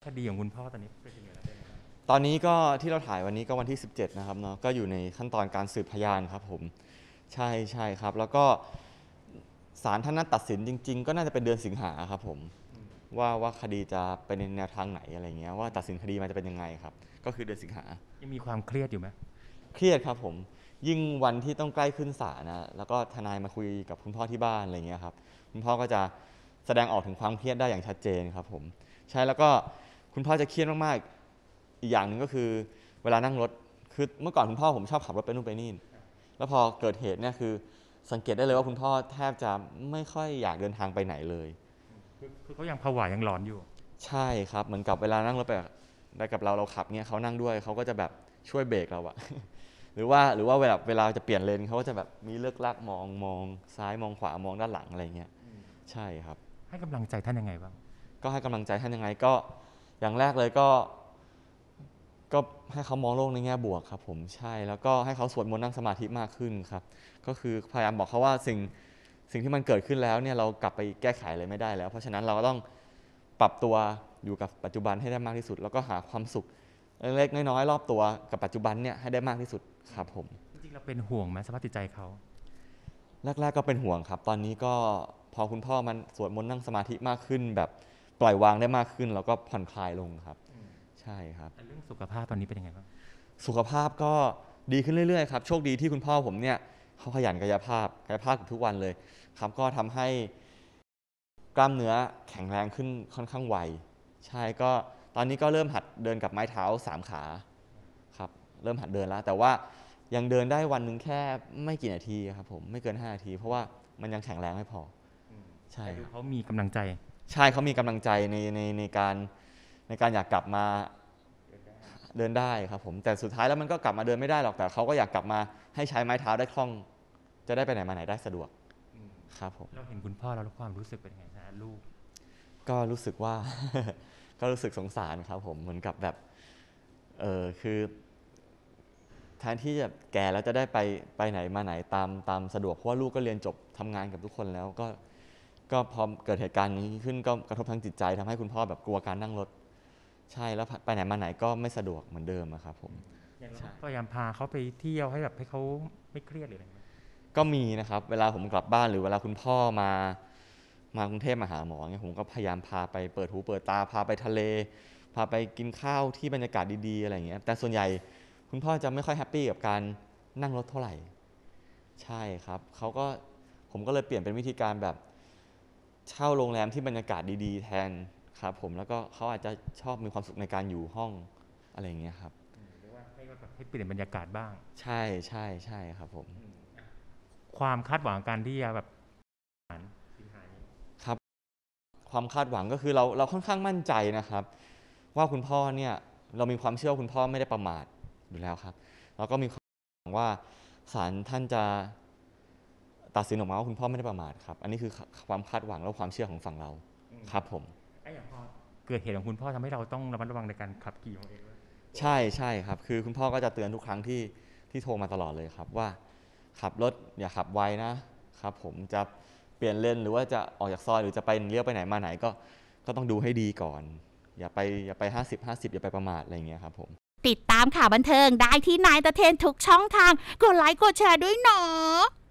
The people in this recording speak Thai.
คดีของคุณพ่อตอนนี้เป็นยังไงแล้วตอนนี้ก็ที่เราถ่ายวันนี้ก็วันที่17นะครับเนาะก็อยู่ในขั้นตอนการสืบพยานครับผมใช่ครับแล้วก็ศาลท่านนัดตัดสินจริงๆก็น่าจะเป็นเดือนสิงหาครับผมว่าคดีจะเป็นในแนวทางไหนอะไรเงี้ยว่าตัดสินคดีมันจะเป็นยังไงครับก็คือเดือนสิงหายังมีความเครียดอยู่ไหมเครียดครับผมยิ่งวันที่ต้องใกล้ขึ้นศาลนะแล้วก็ทนายมาคุยกับคุณพ่อที่บ้านอะไรเงี้ยครับคุณพ่อก็จะแสดงออกถึงความเครียดได้อย่างชัดเจนครับผมใช่แล้วก็คุณพ่อจะเครียดมากๆอีกอย่างหนึ่งก็คือเวลานั่งรถคือเมื่อก่อนคุณพ่อผมชอบขับรถไปนู่นไปนี่แล้วพอเกิดเหตุเนี่ยคือสังเกตได้เลยว่าคุณพ่อแทบจะไม่ค่อยอยากเดินทางไปไหนเลยคือเขายังผวายังหลอนอยู่ใช่ครับเหมือนกับเวลานั่งรถไปกับเราขับเนี่ยเขานั่งด้วยเขาก็จะแบบช่วยเบรกเราอะ หรือว่าเวลาจะเปลี่ยนเลนเขาก็จะแบบมีเลิกลักมองซ้ายมองขวามองด้านหลังอะไรเงี้ยใช่ครับให้กำลังใจท่านยังไงบ้างก็ให้กำลังใจท่านยังไงก็อย่างแรกเลยก็ให้เขามองโลกในแง่บวกครับผมใช่แล้วก็ให้เขาสวดมนต์นั่งสมาธิมากขึ้นครับก็คือพยายามบอกเขาว่าสิ่งที่มันเกิดขึ้นแล้วเนี่ยเรากลับไปแก้ไขอะไรไม่ได้แล้วเพราะฉะนั้นเราก็ต้องปรับตัวอยู่กับปัจจุบันให้ได้มากที่สุดแล้วก็หาความสุขเล็กๆน้อยๆรอบตัวกับปัจจุบันเนี่ยให้ได้มากที่สุดครับผมจริงๆเราเป็นห่วงไหมสภาพจิตใจเขาแรกๆก็เป็นห่วงครับตอนนี้ก็พอคุณพ่อมันสวดมนต์นั่งสมาธิมากขึ้นแบบปล่อยวางได้มากขึ้นแล้วก็ผ่อนคลายลงครับใช่ครับเรื่องสุขภาพตอนนี้เป็นยังไงบ้างสุขภาพก็ดีขึ้นเรื่อยๆครับโชคดีที่คุณพ่อผมเนี่ยเขาขยันกายภาพทุกวันเลยครับก็ทำให้กล้ามเนื้อแข็งแรงขึ้นค่อนข้างไวใช่ก็ตอนนี้ก็เริ่มหัดเดินกับไม้เท้า3ขาครับเริ่มหัดเดินแล้วแต่ว่ายังเดินได้วันนึงแค่ไม่กี่นาทีครับผมไม่เกิน5นาทีเพราะว่ามันยังแข็งแรงไม่พอใช่เขามีกำลังใจใช่เขามีกำลังใจในการอยากกลับมาเดินได้ครับผมแต่สุดท้ายแล้วมันก็กลับมาเดินไม่ได้หรอกแต่เขาก็อยากกลับมาให้ใช้ไม้เท้าได้คล่องจะได้ไปไหนมาไหนได้สะดวกครับผมเราเห็นคุณพ่อแล้วความรู้สึกเป็นยังไงนะลูกก็รู้สึกว่า ก็รู้สึกสงสารครับผมเหมือนกับแบบคือแทนที่จะแก่แล้วจะได้ไปไหนมาไหนตามสะดวกเพราะว่าลูกก็เรียนจบทำงานกับทุกคนแล้วก็พอเกิดเหตุการณ์นี้ขึ้นก็กระทบทางจิตใจทำให้คุณพ่อแบบกลัวการนั่งรถใช่แล้วไปไหนมาไหนก็ไม่สะดวกเหมือนเดิมครับผมพยายามพาเขาไปเที่ยวให้แบบให้เขาไม่เครียดหรืออะไรก็มีนะครับเวลาผมกลับบ้านหรือเวลาคุณพ่อมากรุงเทพมาหาหมอเนี่ยผมก็พยายามพาไปเปิดหูเปิดตาพาไปทะเลพาไปกินข้าวที่บรรยากาศดีๆอะไรอย่างเงี้ยแต่ส่วนใหญ่คุณพ่อจะไม่ค่อยแฮปปี้กับการนั่งรถเท่าไหร่ใช่ครับผมก็เลยเปลี่ยนเป็นวิธีการแบบเช่าโรงแรมที่บรรยากาศดีๆแทนครับผมแล้วก็เขาอาจจะชอบมีความสุขในการอยู่ห้องอะไรอย่างเงี้ยครับหรือว่าให้เปลี่ยนบรรยากาศบ้างใช่ครับผมความคาดหวังการที่จะแบบครับความคาดหวังก็คือเราค่อนข้างมั่นใจนะครับว่าคุณพ่อเนี่ยเรามีความเชื่อว่าคุณพ่อไม่ได้ประมาทอยู่แล้วครับเราก็มีความหวังว่าศาลท่านจะตัดสินออกมาว่าคุณพ่อไม่ได้ประมาทครับอันนี้คือความคาดหวังและความเชื่อของฝั่งเราครับผมอย่างพอเกิดเหตุของคุณพ่อทำให้เราต้องระมัดระวังในการขับขี่ของเองใช่ครับคือคุณพ่อก็จะเตือนทุกครั้งที่โทรมาตลอดเลยครับว่าขับรถอย่าขับไวนะครับผมจะเปลี่ยนเลนหรือว่าจะออกจากซอยหรือจะไปเลี้ยวไปไหนมาไหนก็ต้องดูให้ดีก่อนอย่าไป50อย่าไปประมาทอะไรอย่างเงี้ยครับผมติดตามข่าวบันเทิงได้ที่นายตะเทนทุกช่องทางกดไลค์กดแชร์ด้วยเนาะ